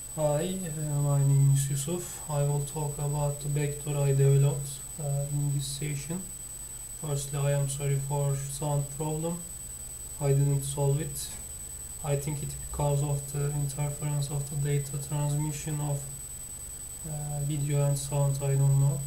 Hi, my name is Yusuf. I will talk about the backdoor I developed in this session. Firstly, I am sorry for sound problem. I didn't solve it. I think it's because of the interference of the data transmission of video and sound. I don't know.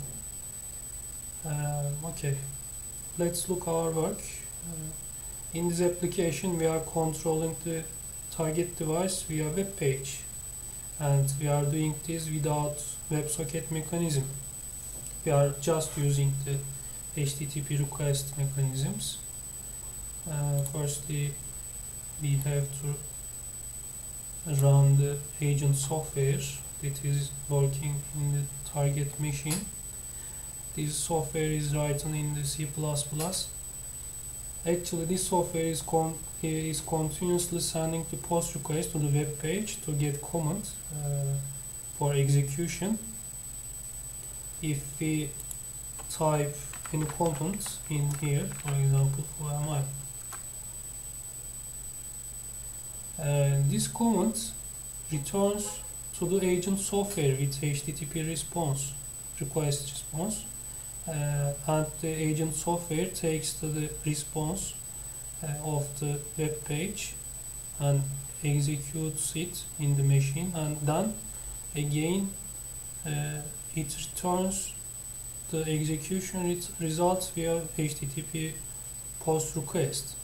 Okay, let's look our work. In this application, we are controlling the target device via web page. And we are doing this without WebSocket mechanism. We are just using the HTTP request mechanisms. Firstly, we have to run the agent software that is working in the target machine. This software is written in the C++. Actually, this software is continuously sending the post request to the web page to get command for execution. If we type any command in here, for example, for mi, this command returns to the agent software with HTTP request response. And the agent software takes the response of the web page and executes it in the machine, and then again it returns the execution results via HTTP post request.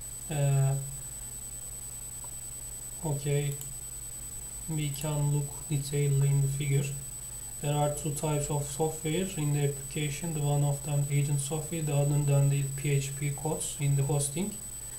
Okay, we can look detailedly in the figure. There are two types of software in the application. The one of them agent software, the other than the PHP codes in the hosting.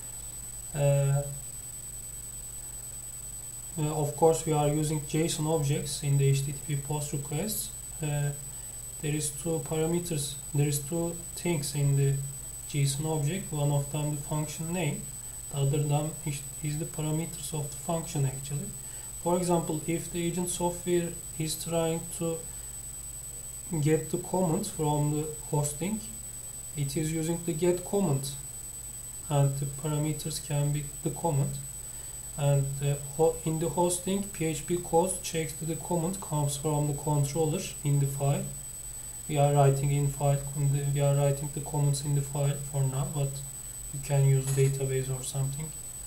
Of course, we are using JSON objects in the HTTP post requests. There is two parameters. There is two things in the JSON object. One of them the function name. The other than is the parameters of the function actually. For example, if the agent software is trying to get the command from the hosting, it is using the get command, and the parameters can be the command. And in the hosting, PHP code checks that the command comes from the controller in the file. We are writing the commands in the file for now, but you can use database or something.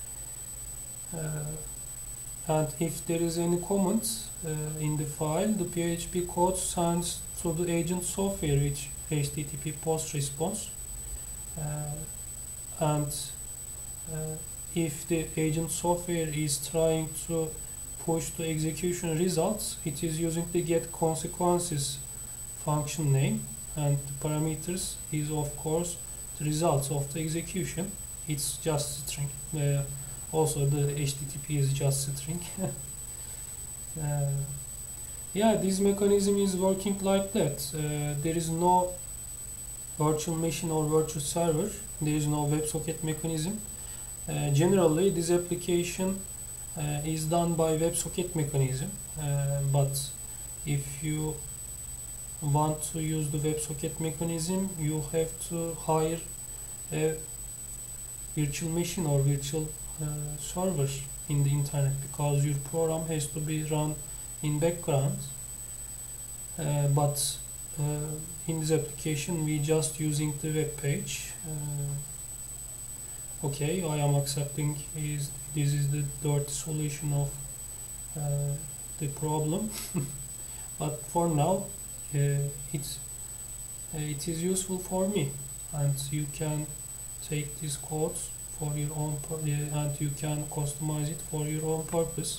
And if there is any comment in the file, the PHP code sends to the agent software with HTTP post response. If the agent software is trying to push the execution results, it is using the get consequences function name, and the parameters is of course the results of the execution. It's just a string. Also, the HTTP is just a string. Yeah, this mechanism is working like that. There is no virtual machine or virtual server. There is no WebSocket mechanism. Generally, this application is done by WebSocket mechanism. But if you want to use the WebSocket mechanism, you have to hire a virtual machine or virtual server in the internet, because your program has to be run in background. But in this application we just using the web page. Okay, I am accepting this is the dirty solution of the problem. But for now it is useful for me, and you can take these codes for your own and you can customize it for your own purpose.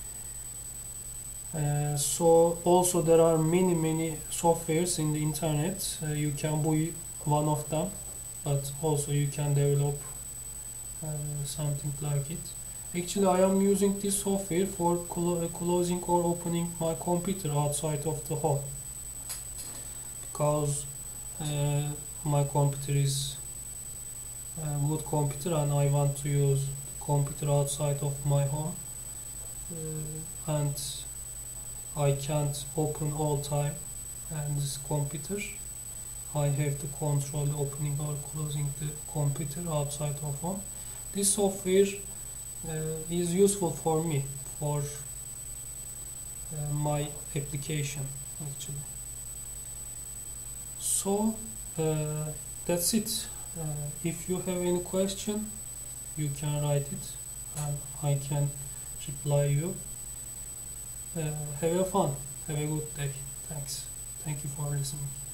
So also there are many softwares in the internet. You can buy one of them, but also you can develop something like it. Actually, I am using this software for closing or opening my computer outside of the home, because my computer is good computer and I want to use computer outside of my home, and I can't open all time this computer. I have to control the opening or closing the computer outside of home. This software is useful for me for my application actually. So that's it. If you have any question, you can write it and I can reply you. Have a fun. Have a good day. Thanks. Thank you for listening.